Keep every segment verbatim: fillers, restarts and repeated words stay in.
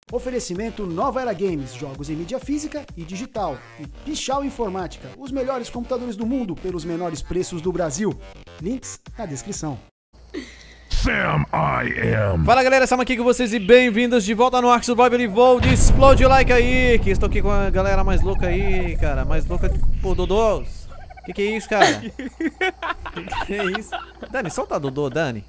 Oferecimento Nova Era Games, jogos em mídia física e digital. E Pichau Informática, os melhores computadores do mundo pelos menores preços do Brasil. Links na descrição. Sam I am. Fala galera, Sam aqui com vocês e bem-vindos de volta no Ark Survival Evolved. Explode o like aí, que estou aqui com a galera mais louca aí, cara. Mais louca por Dodôs. Que que é isso, cara? Que que é isso? Dani, solta a Dodô, Dani.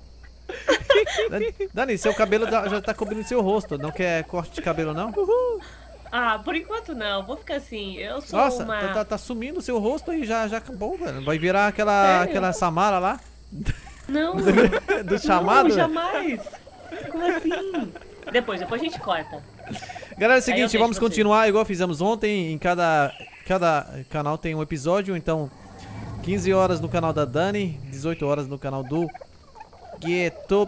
Dani, seu cabelo já tá cobrindo seu rosto. Não quer corte de cabelo, não? Ah, por enquanto não. Vou ficar assim. Eu sou Nossa, uma... tá, tá, tá sumindo o seu rosto e já, já acabou, velho. Vai virar aquela, aquela Samara lá. Não. Do, do chamado? Não, jamais. Como assim? Depois, depois a gente corta. Galera, é o seguinte, vamos vocês. continuar igual fizemos ontem. Em cada, cada canal tem um episódio. Então, quinze horas no canal da Dani, dezoito horas no canal do Ghetto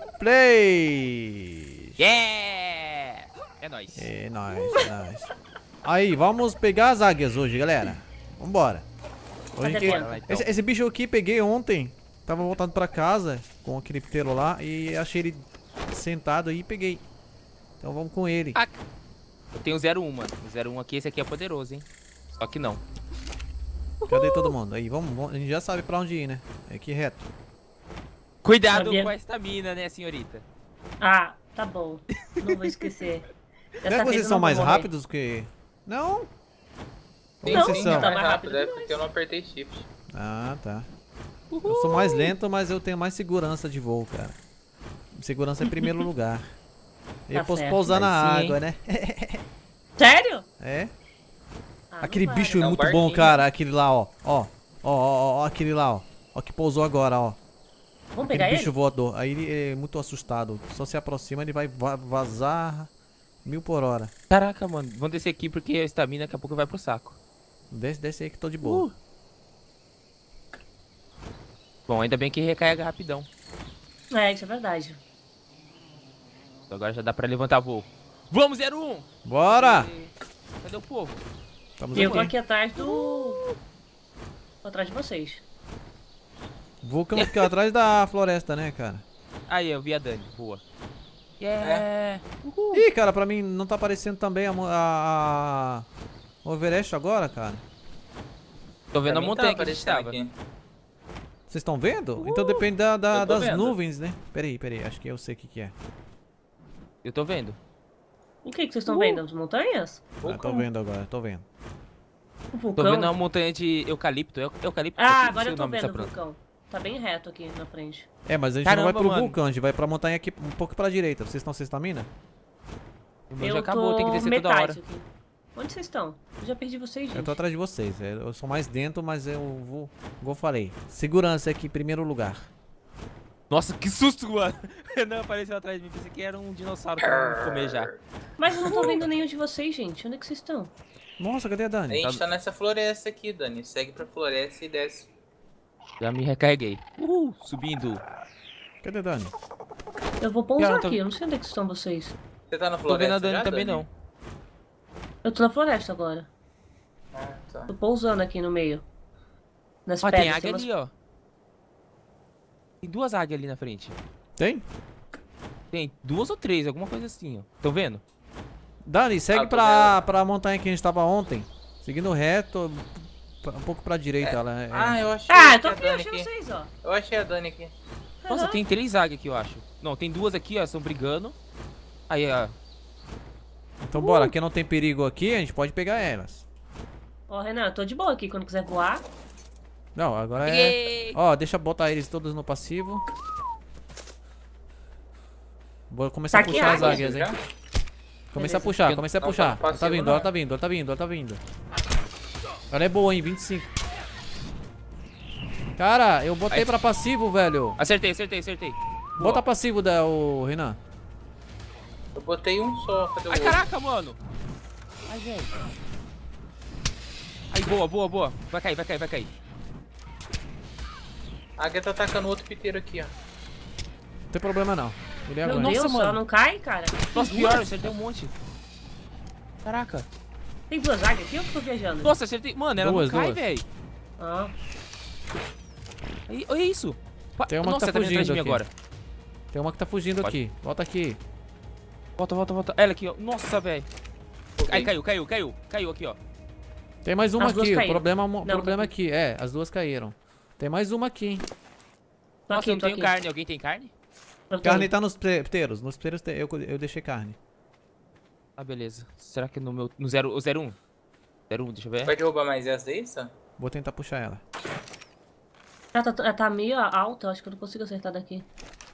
Play. Yeah! É nóis. É nóis, é nóis. Aí, vamos pegar as águias hoje, galera. Vambora. Hoje que... Bora lá, então. esse, esse bicho aqui peguei ontem. Tava voltando pra casa com aquele pteiro lá e achei ele sentado aí e peguei. Então vamos com ele. Ah, eu tenho zero um, mano. O zero um aqui, esse aqui é poderoso, hein? Só que não. Cadê todo mundo? Aí, vamos, vamos, a gente já sabe pra onde ir, né? É aqui reto. Cuidado Sabia? com a estamina, né, senhorita? Ah, tá bom. Não vou esquecer. Será que vocês são mais rápidos que... Não? Como Não, vocês tá são? mais mais rápido rápido, é que porque eu não apertei shift. Ah, tá. Eu sou mais lento, mas eu tenho mais segurança de voo, cara. Segurança em primeiro lugar. Eu Tá posso certo. pousar na Aí sim, água, né? Sério? É? Ah, Aquele não bicho é É um muito bom, barquinho. cara. Aquele lá, ó. Ó. Ó, ó, ó, aquele lá, ó. Ó que pousou agora, ó. Vamos Aquele pegar bicho ele? voador. Aí ele é muito assustado. Só se aproxima, ele vai va- vazar mil por hora. Caraca, mano. Vamos descer aqui porque a estamina daqui a pouco vai pro saco. Desce, desce aí que tô de boa. Uh. Bom, ainda bem que recarrega rapidão. É, isso é verdade. Então agora já dá pra levantar voo. Vamos, zero um! Bora! Cadê o povo? Estamos Eu tô aqui. aqui atrás do... Tô atrás de vocês. Vulcano fica atrás da floresta, né, cara? Aí, eu vi a Dani. Boa. Yeah! Uhul. Ih, cara, pra mim não tá aparecendo também a, mo- a, a- o Everest agora, cara. Tô vendo Pra a mim montanha tá que a gente aparecendo tava. aqui. Vocês estão vendo? Então depende da, da- eu tô das vendo. nuvens, né? Peraí, peraí, acho que eu sei o que que é. Eu tô vendo. O que, que vocês estão vendo? As montanhas? Ah, tô vendo agora, tô vendo. O Tô vulcão? vendo uma montanha de eucalipto. Eu- Eucalipto? Ah, sei agora eu o tô nome vendo dessa o planta. vulcão. Tá bem reto aqui na frente. É, mas a gente não Caramba, vai pro mano. vulcão, a gente vai pra montanha aqui um pouco pra direita. Vocês estão sem estamina? O meu Eu já acabou, tô tem que descer toda metade hora. aqui. Onde vocês estão? Eu já perdi vocês, gente. Eu tô atrás de vocês, é, eu sou mais dentro, mas eu vou, igual eu falei, segurança aqui em primeiro lugar. Nossa, que susto, mano. Renan apareceu atrás de mim. Pensei que era um dinossauro que eu ia comer já. Mas eu não tô vendo nenhum de vocês, gente. Onde é que vocês estão? Nossa, cadê a A Dani? gente tá nessa floresta aqui, Dani. Segue pra floresta e desce. Já me recarreguei. Uhul, subindo. Cadê a Dani? Eu vou pousar Eu tô- aqui. Eu não sei onde é que estão vocês. Você tá na Tô vendo floresta a Dani já, também não. Eu tô na floresta agora. Ah, tá. Tô pousando aqui no meio. Nas Ó, pedras. tem águia umas- ali, ó. Tem duas águias ali na frente. Tem? Tem duas ou três, alguma coisa assim, ó. Tão vendo? Dani, segue Ah, tô pra, pra montanha que a gente tava ontem. Seguindo reto, p- um pouco pra direita. Ela é- Ah, eu achei, Ah, eu tô a aqui Dani achando aqui. vocês, ó. Eu achei a Dani aqui. Nossa, Aham. tem três águias aqui, eu acho. Não, tem duas aqui, ó, estão brigando. Aí, ó. Então bora, aqui não tem perigo aqui, a gente pode pegar elas. Ó, Renan, eu tô de boa aqui. Quando quiser voar. Não, agora é... Peguei! Ó, deixa eu botar eles todos no passivo. Vou começar Tá a aqui puxar as águia. águias, hein? Já? Começa a Beleza. puxar, começa a Não, puxar. tá no Ela tá vindo, passivo, ela não. tá vindo, ela tá vindo, ela tá vindo. Ela é boa, hein? vinte e cinco. Cara, eu botei Aí- pra passivo, velho. Acertei, acertei, acertei. Boa. Bota passivo da o Renan. Eu botei um só. Cadê o Ai, outro? caraca, mano. Ai, velho. Aí, boa, boa, boa. Vai cair, vai cair, vai cair. A águia tá atacando outro piteiro aqui, ó. Não tem problema não. Ele Meu aguenta. Deus, mano. ela não cai, cara? Nossa, Tem pior, duas? acertei um monte. Caraca. Tem duas águias aqui ou que eu tô viajando? Nossa, acertei. Mano, ela Duas, não cai, duas. velho. Ah, Aí, olha isso. Pa- Tem uma que Nossa, tá tá vindo atrás de fugindo mim aqui. agora. Tem uma que tá fugindo Pode. aqui. Volta aqui. Volta, volta, volta. Ela aqui, ó. Nossa, velho. Aí, caiu, caiu, caiu. Caiu aqui, ó. Tem mais uma As duas aqui, o caíram. problema, o Não, problema tô aqui. É, as duas caíram. Tem mais uma aqui, hein? Tô Nossa, aqui, eu não tô tenho aqui. carne. Alguém tem carne? Eu tenho. Carne tá nos piteiros. Nos piteiros tem- eu, eu deixei carne. Ah, beleza. Será que no meu... No zero, o zero um? zero um, deixa eu ver. Vai derrubar mais essa daí, Sam? Vou tentar puxar ela. Ela tá, ela tá meio alta, eu acho que eu não consigo acertar daqui.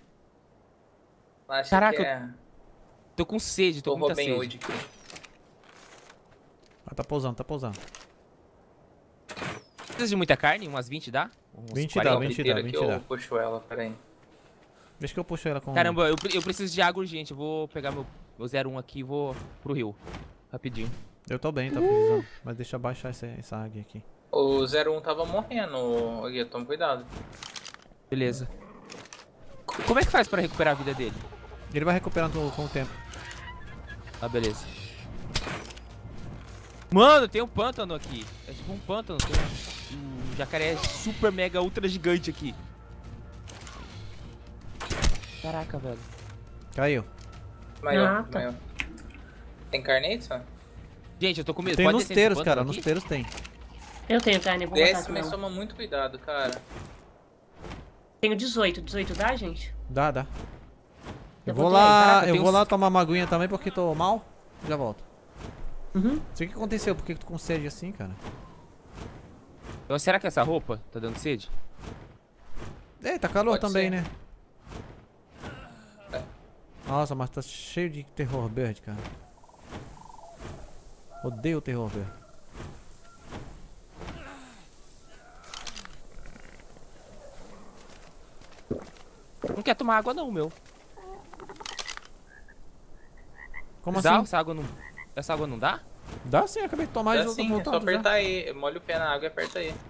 Acho Caraca, que é... Tô com sede, tô Tô com muita Robin sede. Hood aqui. Ah, tá pousando, tá pousando. Precisa de muita carne? Umas vinte dá? Uns vinte dá, quarenta? vinte dá, Inteira vinte aqui, dá. eu puxo ela, peraí. Deixa que eu puxo ela com... Caramba, eu, pre- eu preciso de água urgente. Eu vou pegar meu, meu zero um aqui e vou pro rio. Rapidinho. Eu tô bem, tá precisando. Mas deixa eu baixar essa, essa águia aqui. O zero um tava morrendo, Gui, toma cuidado. Beleza. C- Como é que faz pra recuperar a vida dele? Ele vai recuperando com o tempo. Ah, beleza. Mano, tem um pântano aqui. É tipo um pântano. Tem um, um jacaré super mega ultra gigante aqui. Caraca, velho. Caiu. Maior, Ah, tá. maior. Tem carne aí, Sam? Gente, eu tô com medo. Tem Pode nos descer nesse teiros, pântano cara. aqui? Nos teiros tem. Eu tenho carne, vou botar Desce, aqui mas não. toma muito cuidado, cara. Tenho dezoito. dezoito dá, gente? Dá, dá. Eu Eu vou botei. lá, Caraca, eu tem vou uns- lá tomar uma aguinha também porque tô mal. Já volto. Uhum. Não sei o que aconteceu, por que que tu com sede assim, cara? Então, será que essa roupa tá dando sede? É, tá calor Pode também, ser. né? Nossa, mas tá cheio de terror bird, cara. Odeio o terror bird. Não quer tomar água não, meu. Como Dá? assim? Essa água não... Essa água não dá? Dá sim, acabei de tomar e Dá já tô sim, é só voltando já. apertar aí. Molha o pé na água e aperta aí.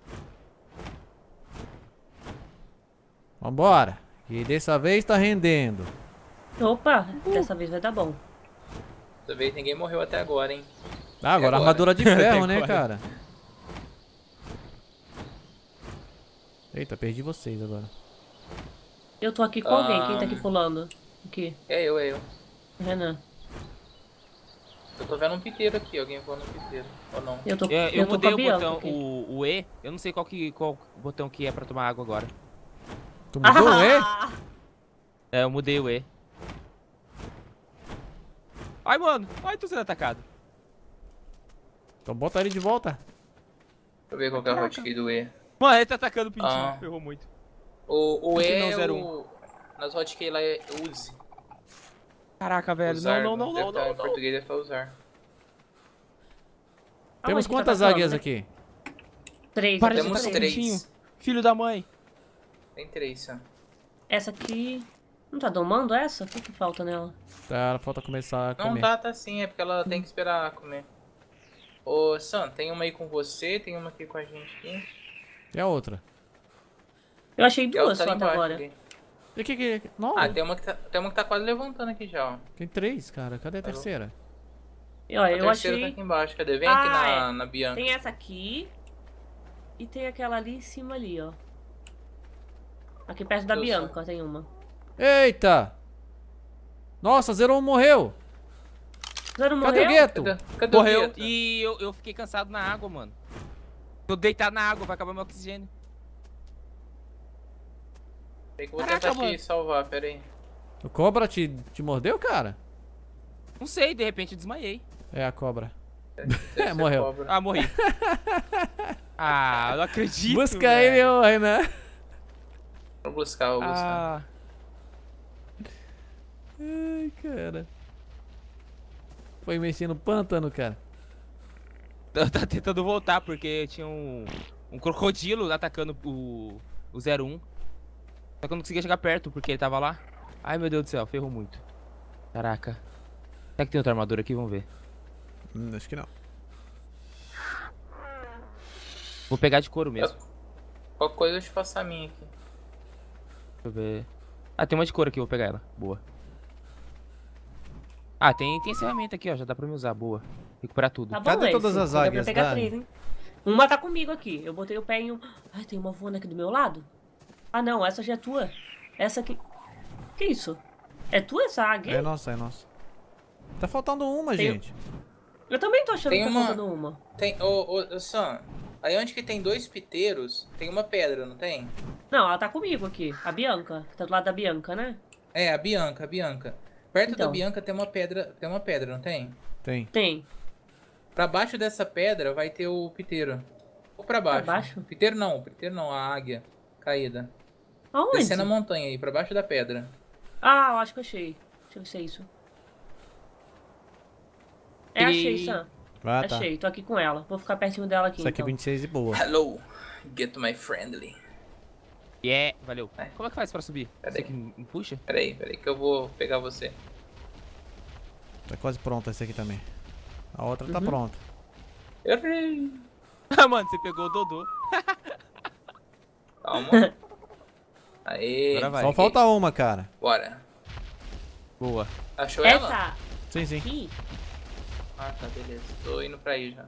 Vambora. E dessa vez tá rendendo. Opa, dessa vez vai dar bom. Dessa vez ninguém morreu até agora, hein? Ah, agora agora? armadura de ferro, né, agora. cara? Eita, perdi vocês agora. Eu tô aqui com alguém. Quem tá aqui Ah. pulando? Aqui. É eu, é eu. Renan. Eu tô vendo um piteiro aqui, alguém voando um piteiro. Ou não? Eu tô, É, eu eu tô com mudei a o Bianca botão, aqui. o, o E. Eu não sei qual, que, qual botão que é pra tomar água agora. Tu mudou, é? É, eu mudei o E. Ai, mano. Ai, tô sendo atacado. Então bota ele de volta. Deixa eu ver qual que é o hotkey do E. Mano, ele tá atacando o pintinho. Ah. Ferrou muito. O, o Por que E não é zero o... Nas hotkey lá é use. Caraca, velho. Usar, não, não, não, deve não, tá- não, Em não. português deve estar usar. Temos Aonde que quantas tá passando, águias né? aqui? Três. Para de eu tô Temos atacar com o três. pintinho. Filho da mãe. Tem três, Sam. Essa aqui... Não tá domando essa? O que que falta nela? Tá, falta começar a Não comer. tá, tá sim, é porque ela tem que esperar comer. Ô, Sam, tem uma aí com você, tem uma aqui com a gente aqui. E a outra? Eu achei E a duas outra só ali até embaixo agora. ali. E que que... Não, Ah, tem uma, que tá, tem uma que tá quase levantando aqui já, ó. tem três, cara. Cadê a Tá bom. terceira? E olha, A eu terceira achei... tá aqui embaixo, cadê? Vem aqui Ah, na, é. na Bianca. Tem essa aqui. E tem aquela ali em cima ali, ó. Aqui perto da Eu Bianca tem uma. Eita! Nossa, Zero um morreu! Zero Cadê morreu? o gueto? Cadê, cadê Morreu. o Gueto? E eu, eu fiquei cansado na água, mano. Tô deitado na água, vai acabar meu oxigênio. Peraí que eu vou Caraca, tentar mano. te salvar, pera aí. O cobra te, te mordeu, cara? Não sei, de repente eu desmaiei. É a cobra. Deve É, ser morreu. cobra. Ah, morri. Ah, eu não acredito. Busca velho. ele, ô Renan. Vou buscar, vou buscar. Ah, Ai, cara. Foi mexer no pântano, cara. eu tava tentando voltar porque tinha um, um crocodilo atacando o, o zero um. Só que eu não conseguia chegar perto porque ele tava lá. Ai, meu Deus do céu, ferrou muito. Caraca. Será que tem outra armadura aqui? Vamos ver. Hum, acho que não. Vou pegar de couro mesmo. Qualquer coisa eu te passo a minha aqui. Deixa eu ver. Ah, tem uma de couro aqui, vou pegar ela. Boa. Ah, tem, tem ferramenta aqui, ó. Já dá pra me usar. Boa. Recuperar tudo. Tá bom, Cadê esse. todas as Dá pra águias, pegar Dani? três, hein? Uma tá comigo aqui. Eu botei o pé em um... Ai, tem uma voando aqui do meu lado? Ah, não. Essa já é tua. Essa aqui... Que isso? É tua essa águia? É nossa, é nossa. Tá faltando uma, Tem- gente. Eu também tô achando Tem que tá uma- faltando uma. Tem, ô, ô, ô, Sam, aí onde que tem dois piteiros, tem uma pedra, não tem? Não, ela tá comigo aqui. A Bianca. Tá do lado da Bianca, né? É, a Bianca, a Bianca. Perto da Então. Bianca tem uma pedra, tem uma pedra, não tem? Tem. Tem. Pra baixo dessa pedra vai ter o piteiro. Ou pra baixo? Pra baixo? Piteiro não, piteiro não, a águia caída. Aonde? Descendo a montanha aí, pra baixo da pedra. Ah, eu acho que eu achei. Deixa eu ver se é isso. É, achei, E- Sam. Ah, tá. Achei, tô aqui com ela. Vou ficar pertinho dela aqui, Isso aqui é então. vinte e seis e boa. Hello, get my friendly. Yeah, valeu. É. Como é que faz pra subir? Pera Você aí. que me puxa? Peraí, peraí que eu vou pegar você. Tá quase pronta esse aqui também. A outra tá Uhum. pronta. Errei. Ah, mano, você pegou o Dodô. Calma. Aê. Agora vai. Só falta uma, cara. Bora. Boa. Achou ela? Essa Sim, sim. aqui. Ah, tá, beleza. Tô indo pra aí já.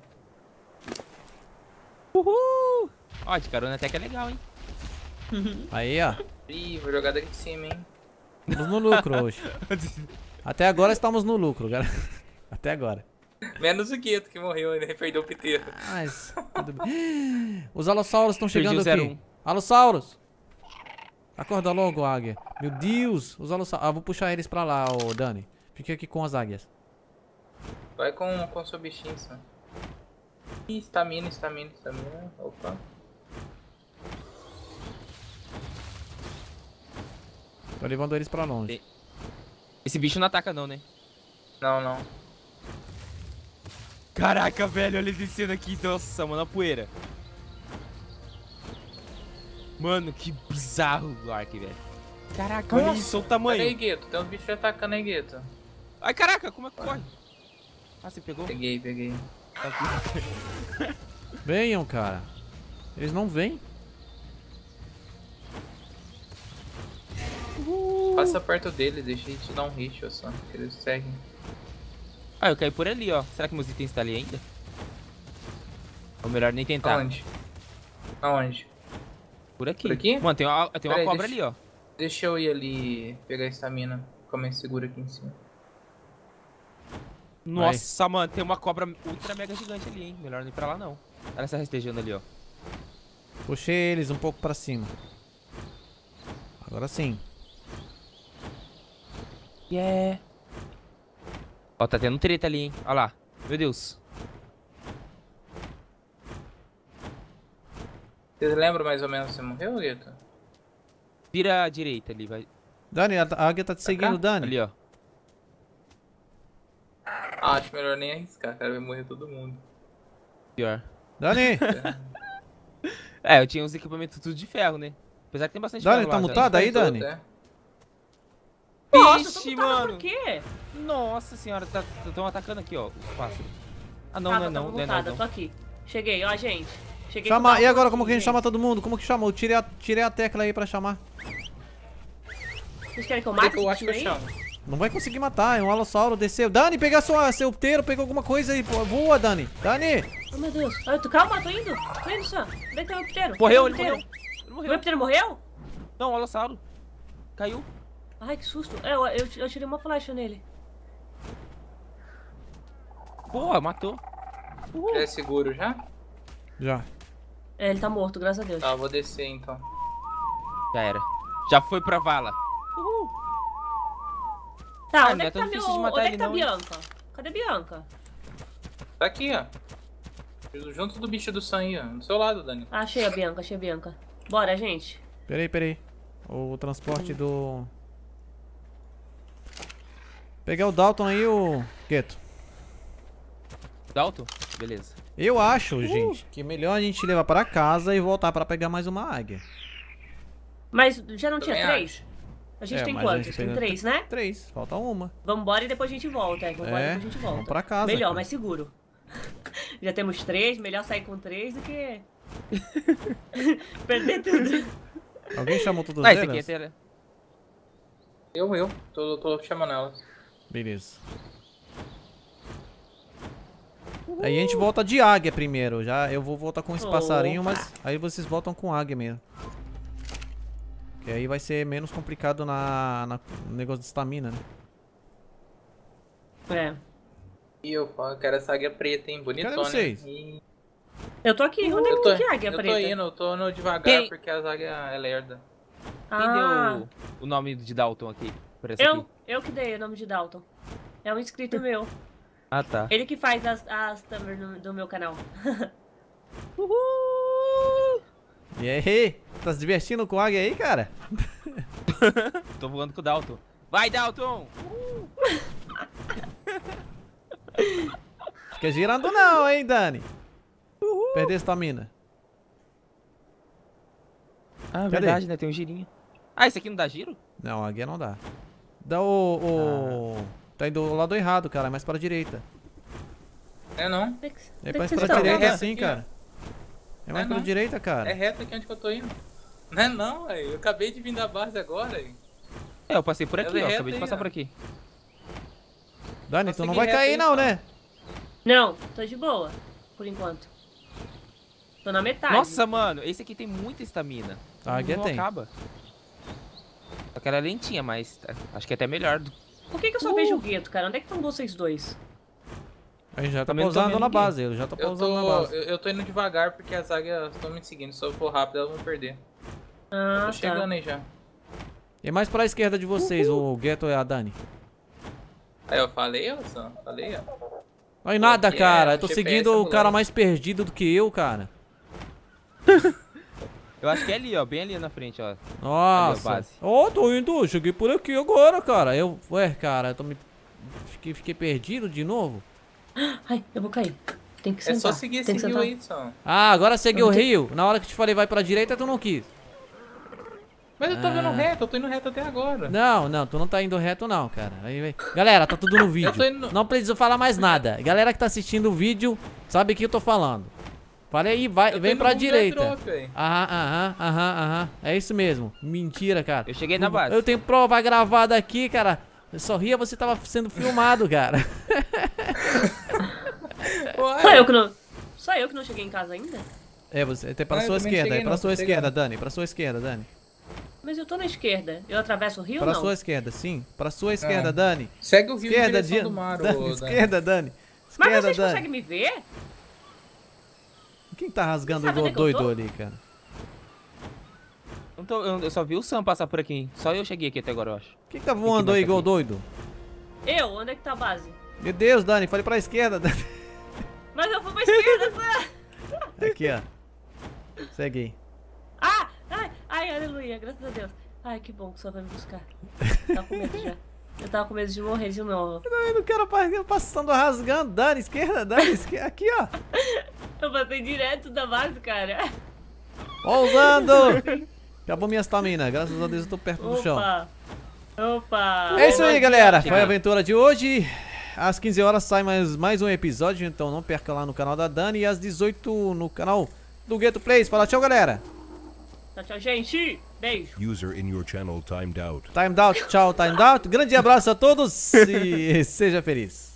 Uhul! Ó, de carona até que é legal, hein? Aí, ó. Ih, vou jogar daqui de cima, hein? Estamos no lucro hoje. Até agora estamos no lucro, cara. Até agora. Menos o Gueto que morreu, ele perdeu o piteiro. Mas, tudo bem. Os alossauros estão Perdi chegando o zero aqui. um. Alossauros! Acorda logo, águia. Meu Deus, os alossauros. Ah, vou puxar eles pra lá, ô Dani. Fica aqui com as águias. Vai com, com o seu bichinho, só. Ih, estamina, estamina, estamina. Opa. Tô levando eles pra longe. Esse bicho não ataca não, né? Não, não. Caraca, velho, olha ele descendo aqui. Nossa, mano, a poeira. Mano, que bizarro o Ark, velho. Caraca, olha Nossa, isso, olha o Pera aí, tamanho. Gueto. Tem uns bichos atacando aí, Gueto. Ai, caraca, como é que corre? Ah, você pegou? Peguei, peguei. Tá aqui. Venham, cara. Eles não vêm. Passa perto dele, deixa ele te dar um hit, ó, só. Que eles seguem. Ah, eu caí por ali, ó. Será que meus itens estão ali ainda? Ou melhor nem tentar? Aonde? Aonde? Por aqui. Por aqui? Mano, tem uma, tem uma Peraí, cobra deixa- ali, ó. Deixa eu ir ali pegar a estamina. Fica mais seguro aqui em cima. Nossa, mano, tem uma cobra ultra mega gigante ali, hein? Melhor não ir pra lá, não. Ela está rastejando ali, ó. Puxei eles um pouco pra cima. Agora sim. Yeah. Ó, tá tendo treta ali, hein? Ó lá. Meu Deus. Vocês lembram mais ou menos se você morreu, Gueto? Vira à direita ali, vai. Dani, a a águia tá te seguindo, Dani. Ali, ó. Ah, acho melhor nem arriscar, cara. Vai morrer todo mundo. Pior. Dani! É, eu tinha uns equipamentos tudo de ferro, né? Apesar que tem bastante Dani, ferro tá lá, mutado? Tá aí, Faz Dani? tudo, é. Nossa, Vixe, eu tô mutada mano. por quê? Nossa senhora, estão atacando aqui, ó, os pássaros. Ah, não, Ah, não é tô não, não é não, mutada, não. tô aqui. Cheguei, ó, gente. Cheguei Chama, com e o agora aqui, como que a gente gente. chama todo mundo? Como que chama? Eu tirei a, tirei a tecla aí pra chamar. Vocês querem que eu O que mate que eu esse acho que eu bichinho aí? chamo? Não vai conseguir matar, é um alossauro, desceu. Dani, pega sua, seu teiro, pega alguma coisa aí, pô, voa, Dani. Dani! Oh, meu Deus. Ah, eu tô, calma, tô indo. Tô indo, Sam. Onde é que tá o meu piteiro? Morreu, Cadê ele o morreu. piteiro? Ele O meu morreu. piteiro morreu? Não, o alossauro. Caiu. Ai, que susto. É, eu, eu, eu tirei uma flecha nele. Porra, matou. Já é seguro já? Já. É, ele tá morto, graças a Deus. Tá, eu vou descer então. Já era. Já foi pra vala. Tá, Ah, onde não é é que tão tá, meu, difícil de matar onde é ele que tá a não, hein? Bianca? Cadê a Bianca? Tá aqui, ó. Junto do bicho do sangue, ó. Do seu lado, Dani. Ah, achei a Bianca, achei a Bianca. Bora, gente. Peraí, peraí. O transporte do... Pegar o Dalton aí, o Gueto. Dalton? Beleza. Eu acho, gente, que é melhor a gente levar pra casa e voltar pra pegar mais uma águia. Mas já não tinha Também três? A gente É, tem mas a quantos? gente Tem pegou- três, né? Três, falta uma. Vamos embora e depois a gente volta. É, vamos embora e É, depois a gente volta. vamos pra casa, Melhor, cara. mais seguro. Já temos três, melhor sair com três do que... perder tudo. Alguém chamou todas Ah, esse aqui é elas? tela. Eu, eu. Tô, tô chamando elas. Beleza. Aí a gente volta de águia primeiro. Já eu vou voltar com esse Opa. passarinho, mas aí vocês voltam com águia mesmo. Que aí vai ser menos complicado na, na no negócio de estamina, né? É. E eu falo, cara, essa águia preta, hein? Bonitona. Cadê vocês? E... Eu tô aqui. Onde é Eu que tô, tu que é águia eu preta? tô indo, eu tô no devagar Quem? porque a águia é lerda. Quem Ah, deu o nome de Dalton aqui? Por essa eu, aqui? eu que dei o nome de Dalton. É um inscrito meu. Ah, tá. Ele que faz as, as thumbs do, do meu canal. Uhul! E aí? Tá se divertindo com águia aí, cara? Tô voando com o Dalton. Vai, Dalton! Fica girando não, hein, Dani? Perder estamina. Ah, Cadê? verdade, né? Tem um girinho. Ah, esse aqui não dá giro? Não, águia não dá. Dá o... o... Tá indo do lado errado, cara. É mais pra direita. É não? Tem que- É tem mais que pra ser direita reto assim, aqui, cara. É mais É pra não. direita, cara. É reto aqui onde que eu tô indo. Não é não, velho. Eu acabei de vir da base agora, aí. É, eu passei por aqui, Ela é ó. reta Acabei de aí, passar ó. por aqui. Dani, Vou tu não seguir vai reto cair aí, não, então. né? Não, tô de boa. Por enquanto. Tô na metade. Nossa, mano, esse aqui tem muita estamina. A águia não tem. acaba. Só que ela é lentinha, mas tá- acho que é até melhor. do- Por que, que eu só vejo o gueto, cara? Onde é que estão vocês dois? Aí já tá Também não tô pousando vendo na ninguém. base. Ele já tá Eu pousando na tô, base. eu, eu tô indo devagar porque as águias estão me seguindo. Se eu for rápido, elas vão perder. Ah, Tô tá. chegando aí já. E mais pra esquerda de vocês, o Ghetto e a Dani. Aí eu falei, ó, Sam, falei, ó. Não é nada, Aqui é cara. um Eu tô G P S seguindo o cara ambulante. mais perdido do que eu, cara. Eu acho que é ali, ó. Bem ali na frente, ó. Nossa. base. Ó, tô indo. Cheguei por aqui agora, cara. Eu... Ué, cara, eu tô me... Fiquei, fiquei perdido de novo. Ai, eu vou cair. Tem que É sentar. só seguir esse Tem que rio sentar. aí, Sam. Ah, agora segue Eu o não tenho- rio. Na hora que te falei vai pra direita, tu não quis. Mas eu tô Ah. vendo reto, eu tô indo reto até agora. Não, não, tu não tá indo reto não, cara. Aí, vai- Galera, tá tudo no vídeo. tô indo- Não preciso falar mais nada. Galera que tá assistindo o vídeo, sabe o que eu tô falando. Falei aí, vai, Eu tô vem indo pra no direita. Drop, velho. Aham, aham, aham, aham. É isso mesmo. Mentira, cara. Eu cheguei na base. Eu tenho prova gravada aqui, cara. Eu só ria, você tava sendo filmado, cara. Só eu que não. Só eu que não cheguei em casa ainda? É, você tem pra Ah, eu sua também esquerda, cheguei é pra não, sua tô esquerda, chegando. Dani. Pra sua esquerda, Dani. Mas eu tô na esquerda. Eu atravesso o rio Pra ou não? sua esquerda, sim. Pra sua esquerda, Ah. Dani. Segue o rio Esquerda, em direção Di- do mar, Dani. ô, Dani. Esquerda, Dani. Mas Esquerda, vocês Dani. conseguem me ver? Quem tá rasgando Sabe igual onde é que eu doido tô? ali, cara? Não tô- eu, eu só vi o Sam passar por aqui. Só eu cheguei aqui até agora, eu acho. Quem tá voando mais aí igual aqui? doido? Eu? Onde é que tá a base? Meu Deus, Dani, falei pra esquerda, Dani. Mas eu fui pra esquerda, Sam! Aqui, ó. Segue aí. Ah! Ai, ai, aleluia, graças a Deus. Ai, que bom que o senhor vai me buscar. Tava com medo já. Eu tava com medo de morrer de novo. Tá vendo o cara pa- passando, rasgando. Dani, esquerda, Dani, esquerda. Aqui, ó. Eu passei direto da base, cara. Pousando. Acabou minha estamina. Graças a Deus eu tô perto do chão. Opa! Opa! É isso aí, galera. Cheguei. Foi a aventura de hoje. Às quinze horas sai mais, mais um episódio, então não perca lá no canal da Dani. E às dezoito no canal do Ghetto Plays. Fala tchau, galera. Tchau, tchau, gente. Beijo. User in your channel timed out. Timed out, tchau, timed out. Grande abraço a todos e seja feliz.